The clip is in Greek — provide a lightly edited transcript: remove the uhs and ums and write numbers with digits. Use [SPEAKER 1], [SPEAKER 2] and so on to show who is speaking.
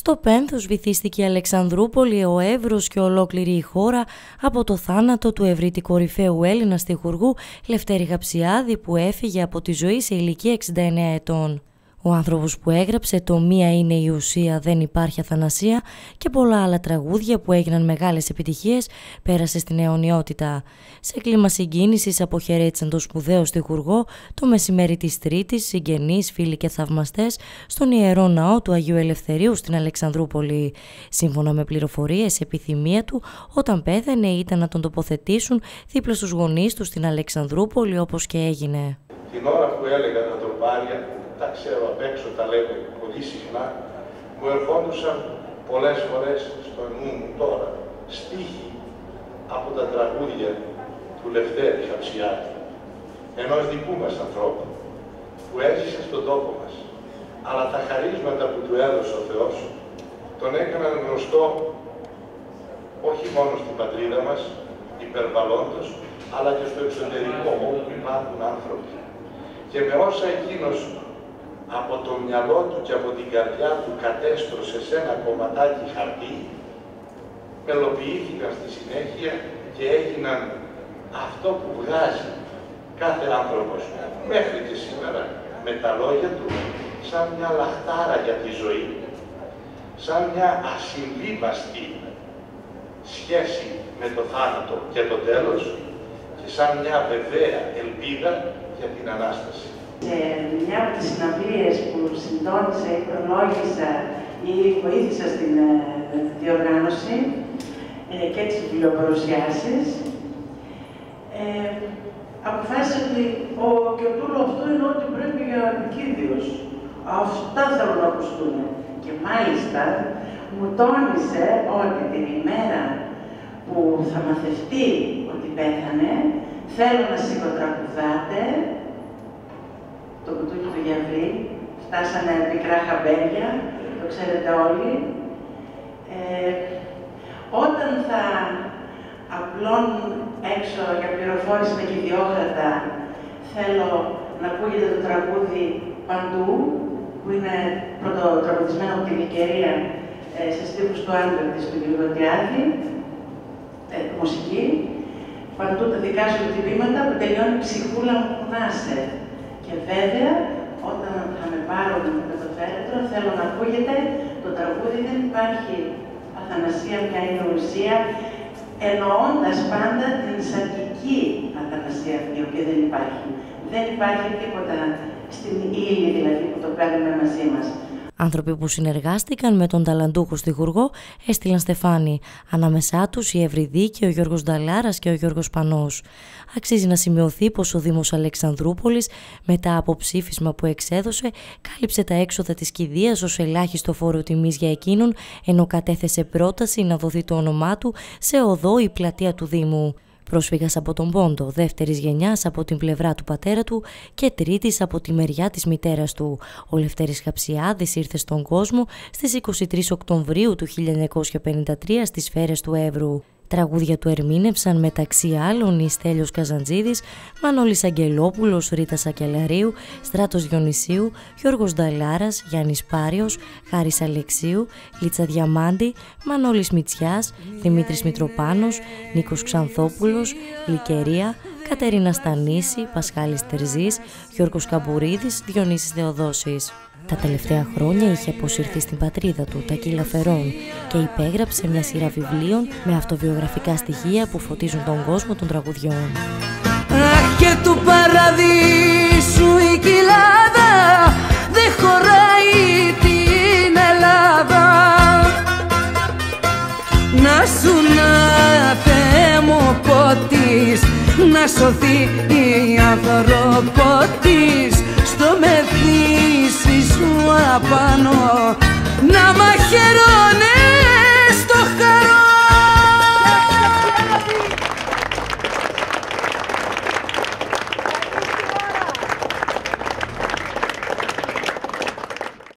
[SPEAKER 1] Στο πένθος βυθίστηκε η Αλεξανδρούπολη, ο Εύρος και ολόκληρη η χώρα από το θάνατο του ευρύτη κορυφαίου Έλληνα στιχουργού Λευτέρη Χαψιάδη, που έφυγε από τη ζωή σε ηλικία 69 ετών. Ο άνθρωπος που έγραψε το «Μία είναι η ουσία, δεν υπάρχει αθανασία» και πολλά άλλα τραγούδια που έγιναν μεγάλες επιτυχίες πέρασε στην αιωνιότητα. Σε κλίμα συγκίνησης αποχαιρέτησαν το σπουδαίο στιχουργό το μεσημέρι της Τρίτης συγγενείς, φίλοι και θαυμαστές στον Ιερό Ναό του Αγίου Ελευθερίου στην Αλεξανδρούπολη. Σύμφωνα με πληροφορίες, επιθυμία του όταν πέθανε ήταν να τον τοποθετήσουν δίπλα στους γονείς του στην Αλεξανδρούπολη, όπως και έγινε.
[SPEAKER 2] Την ώρα που έλεγα να τον πάρει, τα ξέρω απ' έξω, τα λέμε πολύ συχνά, μου ερχόντουσαν πολλές φορές στο νου μου τώρα στίχοι από τα τραγούδια του Λευτέρη Χαψιάδη, ενός δικού μας ανθρώπου που έζησε στον τόπο μας, αλλά τα χαρίσματα που του έδωσε ο Θεός τον έκαναν γνωστό όχι μόνο στην πατρίδα μας, υπερβαλλόντος, αλλά και στο εξωτερικό, όπου υπάρχουν άνθρωποι. Και με όσα εκείνος από το μυαλό του και από την καρδιά του κατέστρωσε σε ένα κομματάκι χαρτί, μελοποιήθηκαν στη συνέχεια και έγιναν αυτό που βγάζει κάθε άνθρωπος μέχρι και σήμερα με τα λόγια του, σαν μια λαχτάρα για τη ζωή, σαν μια ασυμβίβαστη σχέση με το θάνατο και το τέλος και σαν μια βεβαία ελπίδα για την Ανάσταση.
[SPEAKER 3] Σε μια από τις συναυλίες που συντόνισα ή προλόγησα ή βοήθησα στην διοργάνωση και τις βιβλιοπαρουσιάσεις, αποφάσισα ότι και ο τούλο αυτό είναι ότι πρέπει για Κίδιος. Αυτά θέλω να ακουστούν. Και μάλιστα μου τόνισε ότι την ημέρα που θα μαθευτεί ότι πέθανε, θέλω να σιγοτρακουδάτε το κουτούκι του Γιαβρή, φτάσανε μικρά χαμπέρια, το ξέρετε όλοι. Όταν θα απλώνουν έξω για πληροφόρηση με κυδιόχαρτα, θέλω να ακούγεται το τραγούδι παντού, που είναι πρωτοτραγουδισμένο από τη Λυκερία σε στίχους του Άντρακτης του Γεωργιάδη, μουσική. Παντού τα δικά σου χτυπήματα που τελειώνει ψυχούλα μου που να είσαι. Και βέβαια, όταν θα με πάρουν με το φέρετρο, θέλω να ακούγεται το τραγούδι «Δεν υπάρχει αθανασία, μια είναι ουσία», εννοώντας πάντα την σαρκική αθανασία αυτή, η οποία δεν υπάρχει. Δεν υπάρχει τίποτα στην ύλη, δηλαδή, που το παίρνουμε μαζί μας.
[SPEAKER 1] Άνθρωποι που συνεργάστηκαν με τον ταλαντούχο στιχουργό έστειλαν στεφάνι. Ανάμεσά τους η Ευρυδίκη, ο Γιώργος Νταλάρας και ο Γιώργος Πανός. Αξίζει να σημειωθεί πως ο Δήμος Αλεξανδρούπολης, μετά από ψήφισμα που εξέδωσε, κάλυψε τα έξοδα της κηδείας ως ελάχιστο φόρο τιμής για εκείνον, ενώ κατέθεσε πρόταση να δοθεί το όνομά του σε οδό ή πλατεία του Δήμου. Πρόσφυγας από τον Πόντο, δεύτερης γενιάς από την πλευρά του πατέρα του και τρίτης από τη μεριά της μητέρας του. Ο Λευτέρης Χαψιάδης ήρθε στον κόσμο στις 23 Οκτωβρίου του 1953 στις Σφαίρες του Εύρου. Τραγούδια του ερμήνευσαν μεταξύ άλλων η Στέλιος Καζαντζίδης, Μανώλης Αγγελόπουλος, Ρίτα Σακελαρίου, Στράτος Διονυσίου, Γιώργος Νταλάρας, Γιάννης Πάριος, Χάρης Αλεξίου, Λίτσα Διαμάντη, Μανώλης Μητσιάς, Δημήτρης Μητροπάνος, Νίκος Ξανθόπουλος, Λυκερία, Κατερίνα Στανίση, Πασχάλης Τερζής, Γιώργος Καμπουρίδης, Διονύσης Θεοδόσης. Τα τελευταία χρόνια είχε αποσυρθεί στην πατρίδα του, τα Κύλα Φερών, και υπέγραψε μια σειρά βιβλίων με αυτοβιογραφικά στοιχεία που φωτίζουν τον κόσμο των τραγουδιών.
[SPEAKER 4] Αχ, και του παραδείσου η κοιλάδα δεν χωράει την Ελλάδα. Να σου να Θεέ μου πότης, να σωθεί η ανθρωπότης στο μεθύσι σου απάνω, να μαχαιρώ